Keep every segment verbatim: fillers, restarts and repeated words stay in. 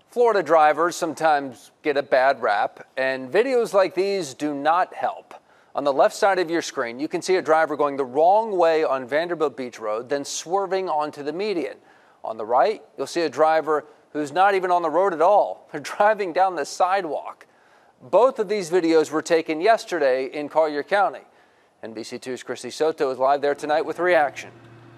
Florida drivers sometimes get a bad rap, and videos like these do not help. On the left side of your screen, you can see a driver going the wrong way on Vanderbilt Beach Road, then swerving onto the median. On the right, you'll see a driver who's not even on the road at all. They're driving down the sidewalk. Both of these videos were taken yesterday in Collier County. N B C two's Christy Soto is live there tonight with reaction.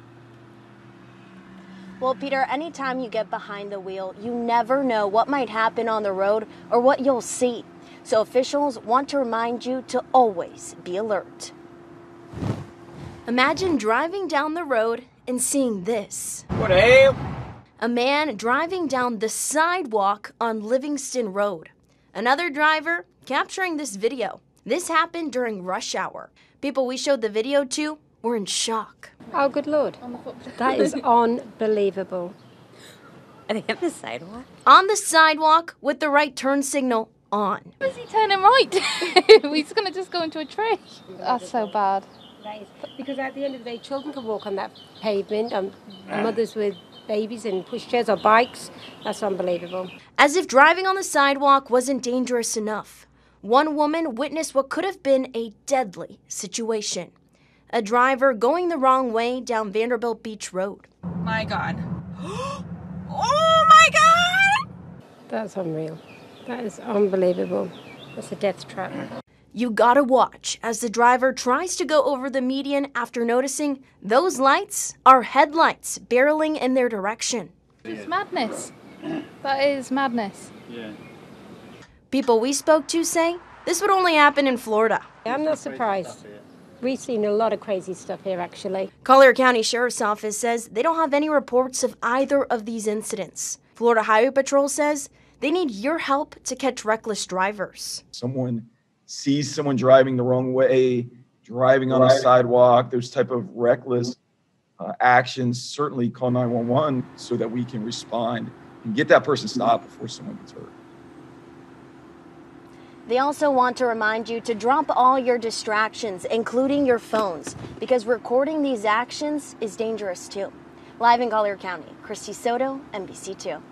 Well, Peter, anytime you get behind the wheel, you never know what might happen on the road or what you'll see. So officials want to remind you to always be alert. Imagine driving down the road and seeing this. What the hell? A man driving down the sidewalk on Livingston Road. Another driver capturing this video. This happened during rush hour. People we showed the video to were in shock. Oh, good Lord. That is unbelievable. Are they on the sidewalk? On the sidewalk with the right turn signal on. Is he turning right? He's going to just go into a tree. That's so bad. Because at the end of the day, children can walk on that pavement, um, mothers with babies in pushchairs or bikes. That's unbelievable. As if driving on the sidewalk wasn't dangerous enough, one woman witnessed what could have been a deadly situation. A driver going the wrong way down Vanderbilt Beach Road. My God. Oh my God! That's unreal. That is unbelievable. That's a death trap. You gotta watch as the driver tries to go over the median after noticing those lights are headlights barreling in their direction. It's madness. That is madness. Yeah. People we spoke to say this would only happen in Florida. I'm not surprised. We've seen a lot of crazy stuff here, actually. Collier County Sheriff's Office says they don't have any reports of either of these incidents. Florida Highway Patrol says they need your help to catch reckless drivers. Someone sees someone driving the wrong way, driving on a sidewalk, those type of reckless uh, actions, certainly call nine one one so that we can respond and get that person stopped before someone gets hurt. They also want to remind you to drop all your distractions, including your phones, because recording these actions is dangerous too. Live in Collier County, Christy Soto, N B C two.